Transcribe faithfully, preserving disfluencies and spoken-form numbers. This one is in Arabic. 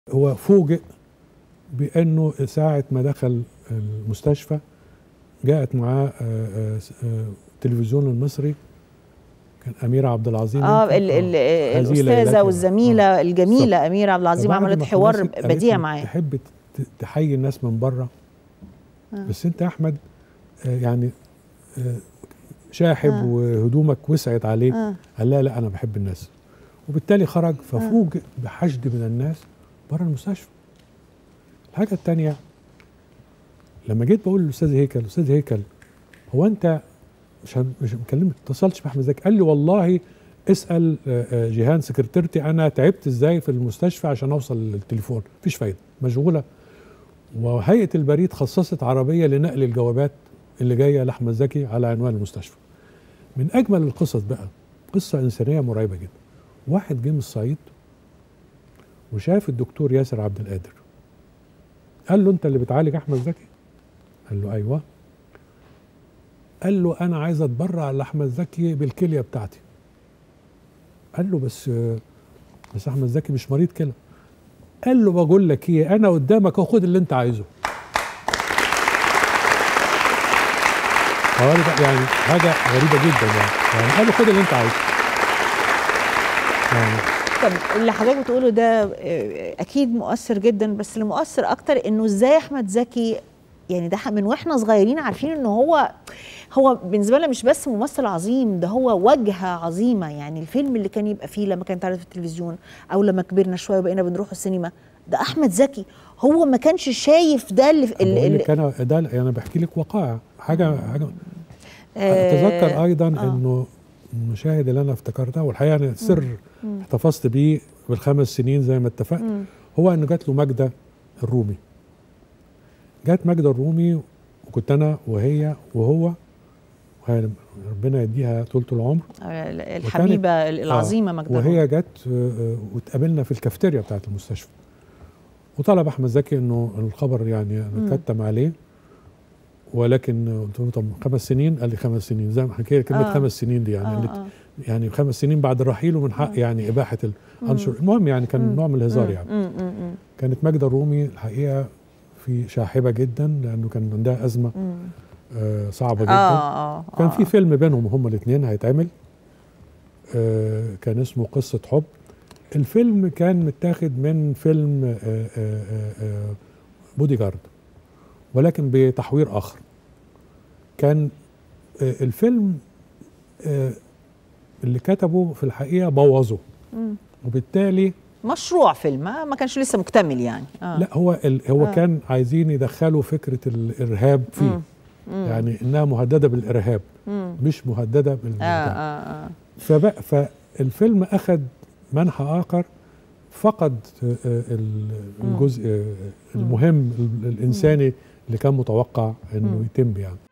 هو فوجئ بأنه ساعة ما دخل المستشفى جاءت معاه التلفزيون المصري، كان أميرة عبد العظيم اه ال ال الأستاذة والزميلة آه. الجميلة صح. أميرة عبد العظيم عملت حوار بديع معاه. تحب تحيي الناس من بره آه. بس أنت يا أحمد آه يعني آه شاحب آه. وهدومك وسعت عليك آه. قال لا لا أنا بحب الناس، وبالتالي خرج ففوجئ آه. بحشد من الناس بره المستشفى. الحاجة الثانية لما جيت بقول للأستاذ هيكل، أستاذ هيكل هو أنت مش مش مكلمك ما اتصلتش بأحمد زكي؟ قال لي والله اسأل جيهان سكرتيرتي أنا تعبت إزاي في المستشفى عشان أوصل للتليفون، مفيش فايدة، مشغولة. وهيئة البريد خصصت عربية لنقل الجوابات اللي جاية لأحمد زكي على عنوان المستشفى. من أجمل القصص بقى قصة إنسانية مرعبة جدا. واحد جه من الصعيد وشاف الدكتور ياسر عبد القادر، قال له أنت اللي بتعالج أحمد زكي؟ قال له أيوه. قال له أنا عايز أتبرع لأحمد زكي بالكلية بتاعتي. قال له بس بس أحمد زكي مش مريض كلى. قال له بقول لك إيه، أنا قدامك أهو، خد اللي أنت عايزه. يعني حاجة غريبة جدا يعني، يعني قال له خد اللي أنت عايزه. يعني طب اللي حضرتك بتقوله ده أكيد مؤثر جدا، بس اللي مؤثر أكتر إنه إزاي أحمد زكي يعني ده من واحنا صغيرين عارفين ان هو هو بالنسبه لنا مش بس ممثل عظيم، ده هو وجهه عظيمه. يعني الفيلم اللي كان يبقى فيه لما كان يتعرض في التلفزيون او لما كبرنا شويه وبقينا بنروح السينما، ده احمد زكي. هو ما كانش شايف ده اللي اللي اللي انا ده انا بحكي لك وقائع حاجه حاجه اتذكر ايضا آه. انه المشاهد اللي انا افتكرتها والحقيقه انا سر احتفظت بيه بالخمس سنين زي ما اتفقنا، هو انه جات له ماجده الرومي. جات ماجدة الرومي وكنت انا وهي وهو، ربنا يديها طولة العمر، الحبيبه العظيمه ماجدة الرومي، وهي جت واتقابلنا في الكافتيريا بتاعت المستشفى، وطلب احمد زكي انه الخبر يعني نكتم عليه، ولكن قلت له طب خمس سنين؟ قال لي خمس سنين زي ما حكيت كلمه آه. خمس سنين دي يعني آه آه. يعني خمس سنين بعد رحيله من حق يعني اباحه العنصر. المهم يعني كان مم. نوع من الهزار يعني. مم. مم. كانت ماجدة الرومي الحقيقه في شاحبه جدا لانه كان عندها ازمه آه صعبه جدا. آه آه كان في فيلم بينهم هما الاثنين هيتعمل آه كان اسمه قصه حب. الفيلم كان متاخد من فيلم آه آه آه بودي جارد ولكن بتحوير اخر. كان آه الفيلم آه اللي كتبه في الحقيقه بوظه، وبالتالي مشروع فيلم ما كانش لسه مكتمل يعني. آه. لا هو هو آه. كان عايزين يدخلوا فكره الارهاب فيه. مم. مم. يعني انها مهدده بالارهاب مم. مش مهدده بالبتاع. آه آه آه. فبقى فالفيلم اخذ منحى اخر، فقد الجزء المهم الانساني اللي كان متوقع انه يتم يعني.